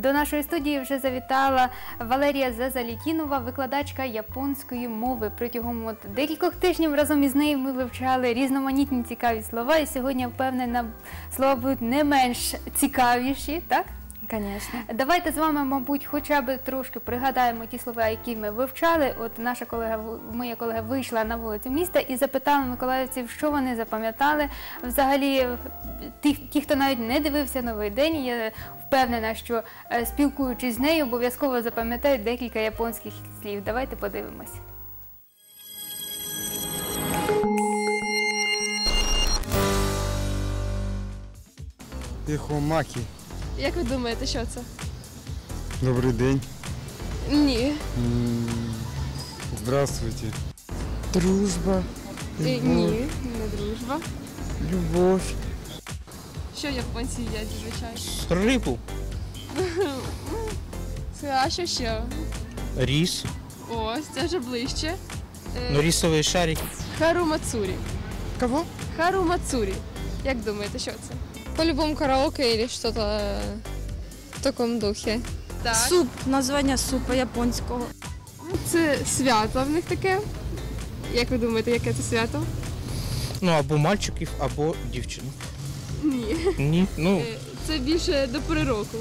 До нашої студії вже завітала Валерія Зазалітінова, викладачка японської мови. Протягом декількох тижнів разом із нею ми вивчали різноманітні цікаві слова. І сьогодні, я впевнена, слова будуть не менш цікавіші, так? Конечно. Давайте з вами, мабуть, хоча б трошки пригадаємо ті слова, які ми вивчали. От моя колега вийшла на вулицю міста і запитала миколаївців, що вони запам'ятали. Взагалі, ті, хто навіть не дивився «Новий день», я впевнена, що спілкуючись з нею, обов'язково запам'ятають декілька японських слів. Давайте подивимось. Ехомаки. Як ви думаєте, що це? Добрий день. Ні. Здравствуйте. Дружба. Ні, не дружба. Любов. Що японці їдять зазвичай? Рибу, А що ще? рис, Ось, це вже ближче. рисовые шарики. Харумацурі. Кого? Харумацурі. Як думаєте, що це? По-любому караоке или что-то в таком духе. Так. Суп, названня супа японського. Це свято в них таке. Як ви думаєте, яке це свято? Ну, або мальчиків, або дівчинок. Ні. Ні, ну, Це більше до пори року.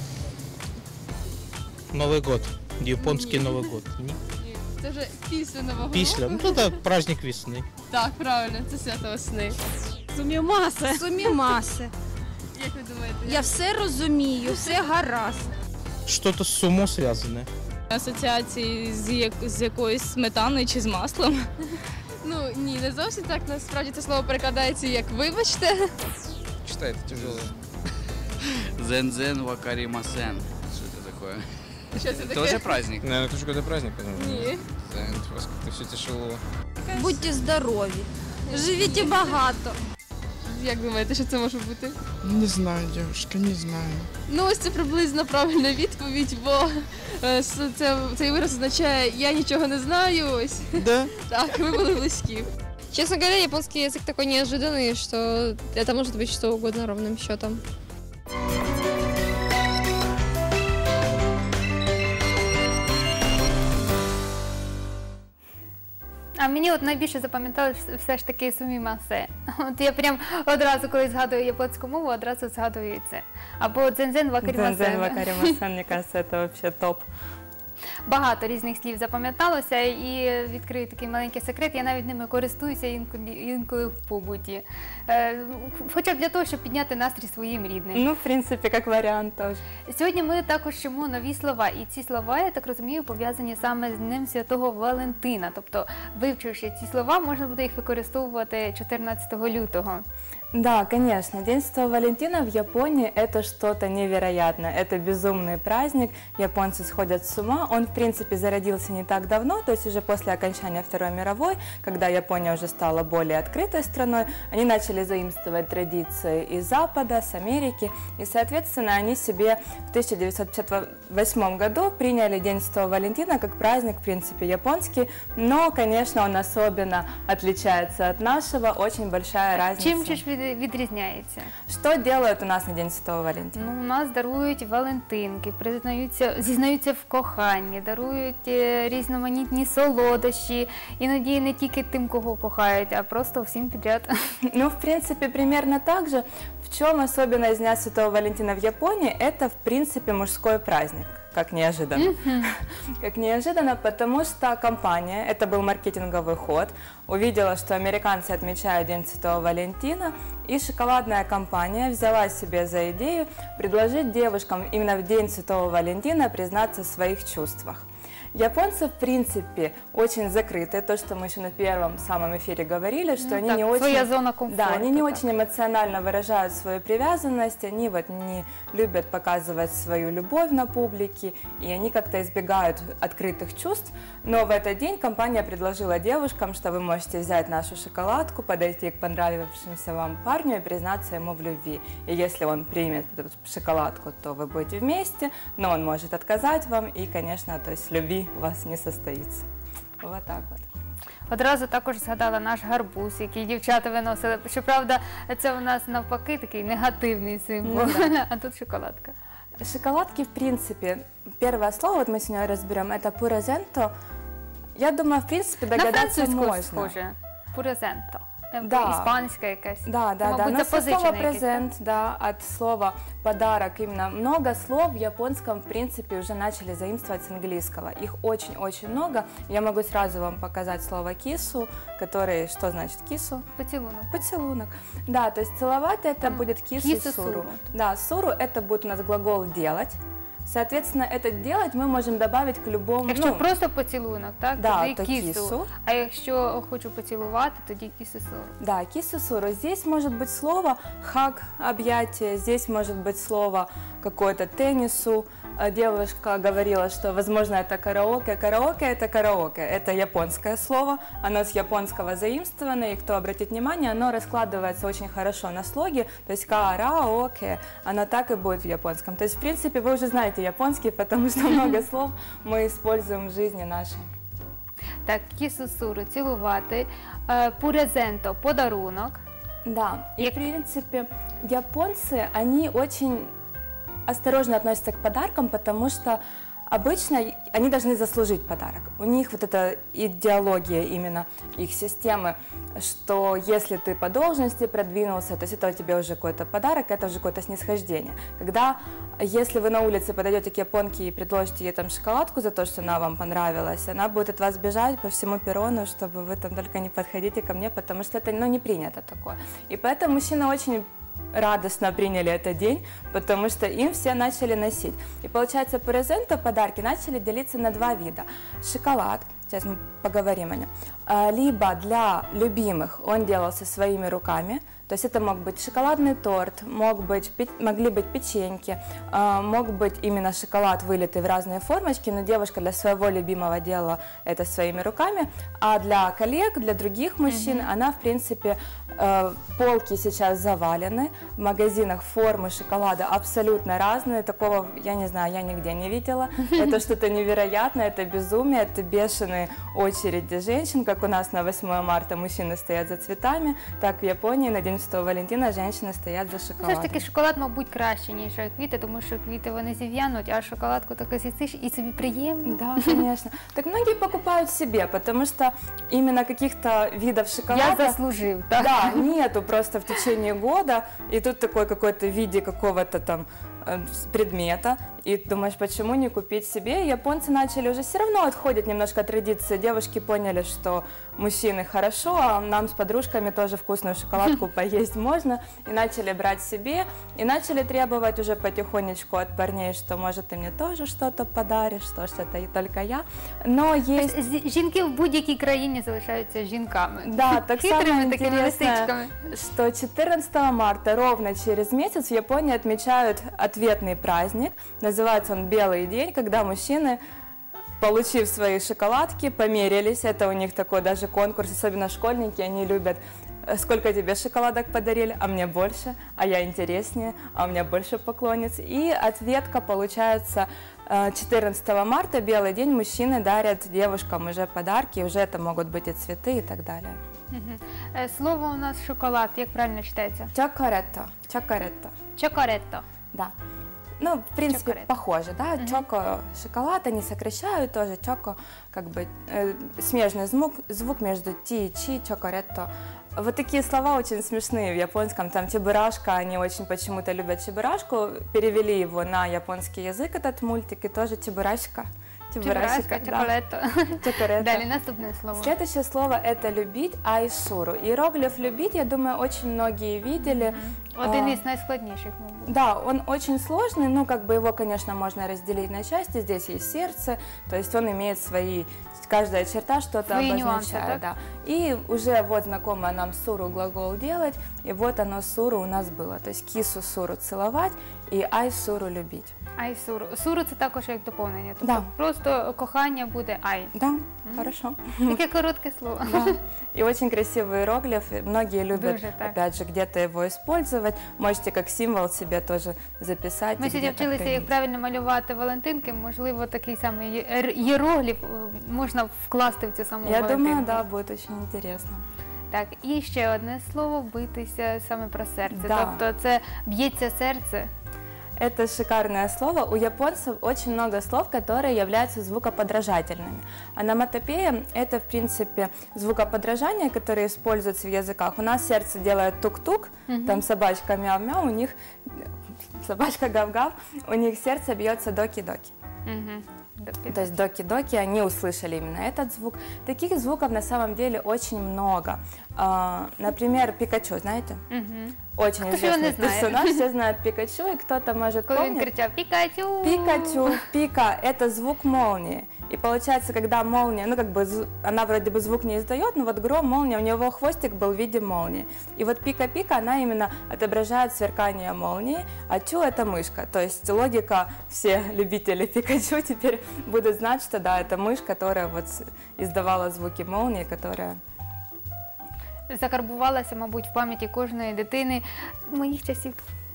Новий год. Японський Ні. Новий год. Ні. Ні. Це вже після Нового Після. року. Ну, це праздник весни. Так, правильно, це свято весни. Сумімасе. Сумімасе. Як ви думаєте? Я все розумію, все гаразд. Що-то з сумо зв'язане. Асоціації з якоюсь сметаною чи з маслом. Ну, ні, не зовсім так. Насправді це слово перекладається як «вибачте». Читай, это тяжело. Зен-зен вакаримасен. Что это такое? Що це таке? Тоже праздник? Наверное, тоже какой-то праздник. Ні. Зен, у вас как-то все тяжело. Будьте здорові. Живіть багато. Як думаєте, що це може бути? Не знаю, девушка, не знаю. Ну, ось це приблизно правильна відповідь, бо цей вираз означає «я нічого не знаю». Ось. Да? Так, ви були близькі. Честно говоря, японский язык такой неожиданный, что это может быть что угодно ровным счетом. А мені от найбільше запам'яталось все ж таки сумімасе. От я прям одразу, коли згадую японську мову, одразу згадую це. Або дзензен вакаримасен. Дзензен вакаримасен, мне кажется, это вообще топ. Багато різних слів запам'яталося, і відкрию такий маленький секрет, я навіть ними користуюся інколи в побуті. Хоча б для того, щоб підняти настрій своїм рідним. Ну, в принципе, как вариант тоже. Сьогодні ми також вчимо нові слова, і ці слова, я так розумію, пов'язані саме з Днем Святого Валентина. Тобто, вивчивши ці слова, можна буде їх використовувати 14 лютого. Да, конечно. День Святого Валентина в Японии – это что-то невероятное. Это безумный праздник. Японцы сходят с ума. Он, в принципе, зародился не так давно, то есть уже после окончания Второй мировой, когда Япония уже стала более открытой страной, они начали заимствовать традиции из Запада, с Америки. И, соответственно, они себе в 1958 году приняли День Святого Валентина как праздник, в принципе, японский. Но, конечно, он особенно отличается от нашего. Очень большая разница. Чим же ж відрізняється? Что делают у нас на День Святого Валентина? Ну, у нас дарують валентинки, зізнаються в коханні, дарують різноманітні солодощі, іноді не тільки тим, кого кохають, а просто всім підряд. Ну, в принципе, примерно так же. В чем особенность Дня Святого Валентина в Японии? Это, в принципе, мужской праздник. Как неожиданно. Как неожиданно, потому что компания, это был маркетинговый ход, увидела, что американцы отмечают День Святого Валентина, и шоколадная компания взяла себе за идею предложить девушкам именно в День Святого Валентина признаться в своих чувствах. Японцы, в принципе, очень закрытые. То, что мы еще на первом самом эфире говорили, что они так, не очень... своя зона комфорта. Да, они не так. очень эмоционально выражают свою привязанность, они вот не любят показывать свою любовь на публике, и они как-то избегают открытых чувств. Но в этот день компания предложила девушкам, что вы можете взять нашу шоколадку, подойти к понравившемуся вам парню и признаться ему в любви. И если он примет эту шоколадку, то вы будете вместе, но он может отказать вам, и, конечно, то есть любви у вас не состоится. Вот так вот. Одразу також згадала наш гарбуз, який дівчата виносили. Щоправда, це у нас навпаки такий негативний символ, Ну, да. а тут шоколадка. Шоколадки, в принципе, первое слово, вот мы сегодня разберем, это пурезенто. Я думаю, в принципе, На догадаться французьку можно. схоже. Пурезенто. Да. Іспанська якась. Да, да, Ну, да. мабуть, Но со слова запозичене якесь, презент, да, от слова подарок именно. Много слов в японском, в принципе, уже начали заимствовать с английского. Их очень-очень много. Я могу сразу вам показать слово кису, который, что значит кису? Поцілунок. Поцелунок. Да, то есть целовать это будет кису, кису, суру. суру. Да, суру это будет у нас глагол делать. Соответственно, это делать мы можем добавить к любому. Якщо ну, просто поцілунок, так, Да, тоді то кісу. кісу. А якщо хочу поцілувати, тоді кісу-суру. Да, кису-суру. Здесь может быть слово хак, объятие, здесь может быть слово какое-то теннису. Девушка говорила, что, возможно, это караоке. Караоке – это караоке. Это японское слово, оно с японского заимствовано, и кто обратит внимание, оно раскладывается очень хорошо на слоги, то есть караоке, оно так и будет в японском. То есть, в принципе, вы уже знаете японский, потому что много слов мы используем в жизни нашей. Так, кісу-суру, цілувати. Пурезенто, подарунок. Да, и в принципе японцы, они очень осторожно относятся к подаркам, потому что обычно они должны заслужить подарок. У них вот эта идеология именно их системы, что если ты по должности продвинулся, то есть это тебе уже какой-то подарок, это уже какое-то снисхождение. Когда, если вы на улице подойдете к японке и предложите ей там шоколадку за то, что она вам понравилась, она будет от вас бежать по всему перрону, чтобы вы там только не подходите ко мне, потому что это, ну, не принято такое. И поэтому мужчины очень радостно приняли этот день, потому что им все начали носить. И получается, презенты, подарки начали делиться на два вида. Шоколад, сейчас мы поговорим о нем, либо для любимых он делался своими руками, то есть это мог быть шоколадный торт, могли быть печеньки, мог быть именно шоколад, вылитый в разные формочки, но девушка для своего любимого делала это своими руками, а для коллег, для других мужчин, она, в принципе, полки сейчас завалены, в магазинах формы шоколада абсолютно разные, такого, я не знаю, я нигде не видела, это что-то невероятное, это безумие, это бешеные очереди женщин, как у нас на 8 марта мужчины стоят за цветами, так в Японии на День Святого Валентина женщины стоять за Все ж шоколадом. таки шоколад, мабуть, краще, ніж квіти, тому що квіти вони зів'януть, а шоколадку таке з'їсиш і собі приємно. Да, конечно. Так многие покупают себе, потому что именно каких-то видов шоколада... Я заслужив, так? Да, нету просто в течение года, и тут такой какой-то в виде какого-то там предмета, и думаешь, почему не купить себе? Японцы начали уже все равно отходят немножко от традиции. Девушки поняли, что мужчины хорошо, а нам с подружками тоже вкусную шоколадку поесть можно, и начали брать себе, и начали требовать уже потихонечку от парней, что может ты мне тоже что-то подаришь, что это и только я. Но есть... Жінки в будь-якій країні залишаються жінками. Да, так Хитрими самое такими интересное, лисичками. что 14 марта, ровно через месяц, в Японии отмечают ответный праздник. Называется он «Белый день», когда мужчины, получив свои шоколадки, померились. Это у них такой даже конкурс, особенно школьники, они любят. Сколько тебе шоколадок подарили, а мне больше, а я интереснее, а у меня больше поклонниц. И ответка получается 14 марта, белый день, мужчины дарят девушкам уже подарки, уже это могут быть и цветы и так далее. Слово у нас шоколад, як правильно читається? Чокоретто, чокоретто, Чокоретто. да. Ну, в принципе, Чокоретто. похоже, да, чоко, шоколад, они сокращают тоже, чоко, как бы смежный звук между ти и чи, чокоретто. Вот такие слова очень смешные в японском, там чебурашка, они очень почему-то любят чебурашку, перевели его на японский язык, этот мультик, и тоже чебурашка. Чебурашка, чоколетто. Чокоретто. Далі наступне слово. Следующее слово это любить, айсуру. Иероглиф любить, я думаю, очень многие видели. Один із найскладніших, мабуть. Да, он очень сложный, ну, как бы его, конечно, можно разделить на части. Здесь есть сердце, то есть он имеет свои, каждая черта что-то Свои обозначает. нюансы, так? Да. И уже вот знакомое нам суру глагол делать, и вот оно суру у нас было. То есть кису суру целовать и ай суру любить. Ай суру. Суру це також як доповнення. Тобто Да. просто кохання буде ай. Да, хорошо. Таке коротке слово. Да. И очень красивый иероглиф. Многие любят, Дуже так. опять же, где-то его использовать. Можете как символ себе тоже записать. Ми и сьогодні где-то вчилися, як хранить. правильно малювати Валентинки. Можливо, такий самий іерогліф можна вкласти в цю саму Я Валентинку. думаю, да, будет очень интересно. Так, і ще одне слово – битися саме про серце. Да. Тобто це б'ється серце. Это шикарное слово. У японцев очень много слов, которые являются звукоподражательными. Аноматопея – это, в принципе, звукоподражание, которое используется в языках. У нас сердце делает тук-тук, там собачка мяу-мяу, у них собачка гав-гав, у них сердце бьется доки-доки. То есть доки-доки, они услышали именно этот звук. Таких звуков на самом деле очень много. Например, Пикачу, знаете? Очень Кто ж его не известный знает? персонаж, все знают Пикачу, и кто-то может Коли він помнить. кричав «Пікачу!». Пикачу, пика – это звук молнии. И получается, когда молния, ну как бы она вроде бы звук не издает, но вот гром, молния, у него хвостик был в виде молнии. И вот пика-пика, она именно отображает сверкание молнии, а чу – это мышка. То есть логика, все любители Пикачу теперь будут знать, что да, это мышь, которая вот издавала звуки молнии, которая… Закарбувалася, мабуть, в пам'яті кожної дитини моїх часів.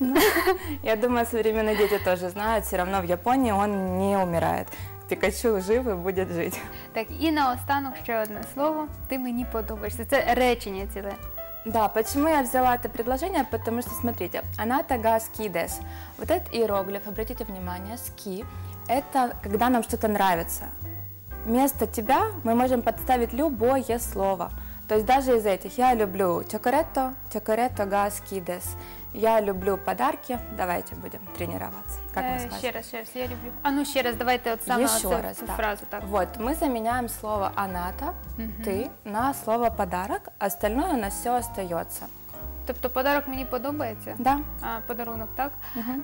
Я думаю, современные дети тоже знают, все равно в Японии он не умирает. Пикачу жив и будет жить. Так, і наостанок ще одне слово. Ти мені подобаєшся. Це речення ціле. Да, почему я взяла это предложение? Потому что, смотрите, аната га ски дес. Вот этот иероглиф, обратите внимание, ски, это когда нам что-то нравится. Вместо тебя мы можем подставить любое слово. То есть даже из этих я люблю чокоретто, чокоретто га ски дес. Я люблю подарки. Давайте будем тренироваться. Как мы скажем? Ще раз, я люблю. А ну ще раз, давайте от саме Еще раз, цю да. фразу. Так. Вот, мы заменяем слово «аната», «ты» на слово «подарок», остальное у нас все остается. Тобто подарок мені подобається? Да. А, подарунок, так?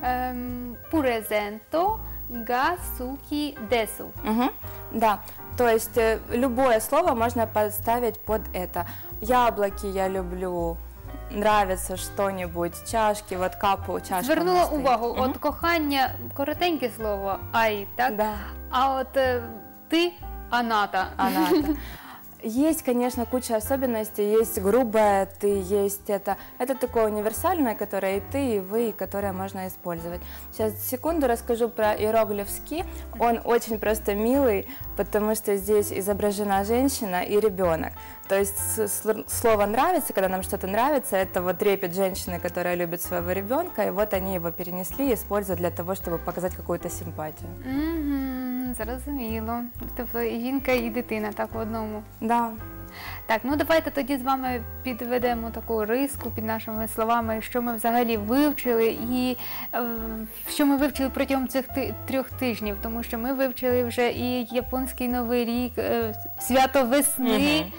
Пурезенто га суки десу. Мгм. Да, то есть любое слово можно подставить под это. Яблоки я люблю, нравится что-нибудь, чашки, вот капу, чашка. Звернула у нас стоит. увагу, Мгм. от кохання коротеньке слово ай, так? Да, А от ти аната. аната. Есть, конечно, куча особенностей, есть грубое «ты», есть это. Это такое универсальное, которое и ты, и вы, и которое можно использовать. Сейчас, секунду, расскажу про иероглиф «ски». Он очень просто милый, потому что здесь изображена женщина и ребенок. То есть слово «нравится», когда нам что-то нравится, это вот трепет женщины, которая любит своего ребенка, и вот они его перенесли и используют для того, чтобы показать какую-то симпатию. Зрозуміло. Тобто і жінка, і дитина, так, в одному. Да. Так, ну давайте тоді з вами підведемо таку риску під нашими словами, що ми взагалі вивчили і що ми вивчили протягом цих 3 тижнів, тому що ми вивчили вже і японський Новий рік, свято весни,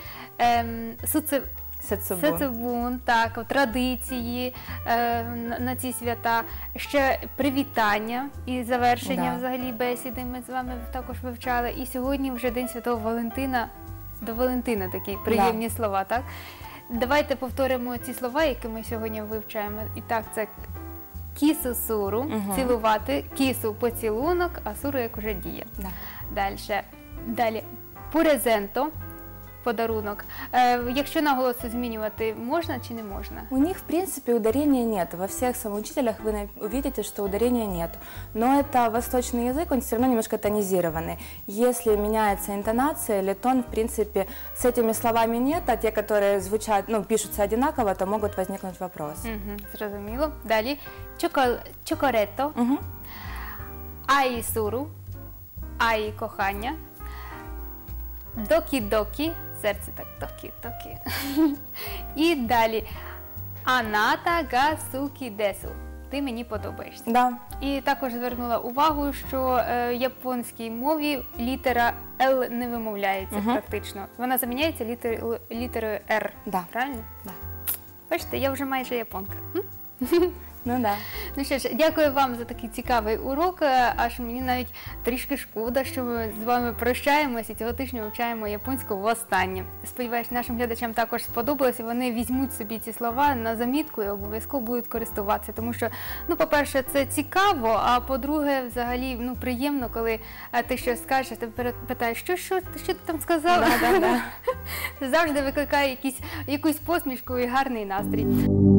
Сецебун, так, традиції на ці свята, ще привітання і завершення взагалі бесіди ми з вами також вивчали. І сьогодні вже День Святого Валентина, до Валентина такі приємні слова, так? Давайте повторимо ці слова, які ми сьогодні вивчаємо. І так, це кісу суру, цілувати, кісу поцілунок, а суру як уже дія. Далі, пурезенто, подарунок. Якщо наголоси змінювати, можна чи не можна? У них, в принципе, ударения нет. Во всех самоучителях вы увидите, что ударения нет. Но это восточный язык, он все равно немножко тонизированный. Если меняется интонация или тон, в принципе, с этими словами нет, а те, которые звучат, ну, пишутся одинаково, то могут возникнуть вопросы. Зрозуміло. Далі. Чокоретто, аї суру, аї кохання, докі-докі, серце так докі-докі. І далі. Аната га сукі десу. Ти мені подобаєшся. Да. І також звернула увагу, що в японській мові літера Л не вимовляється практично. Вона заміняється літерою Р. Да. Правильно? Да. Бачите, я вже майже японка. Ну да. Ну що ж, дякую вам за такий цікавий урок. Аж мені навіть трішки шкода, що ми з вами прощаємось і цього тижня вивчаємо японську востаннє. Сподіваюсь, нашим глядачам також сподобалось, і вони візьмуть собі ці слова на замітку і обов'язково будуть користуватися. Тому що, ну, по-перше, це цікаво, а по-друге, взагалі, ну, приємно, коли ти щось скажеш, ти питаєш, що ти там сказала? Да. Завжди викликає якусь посмішку і гарний настрій.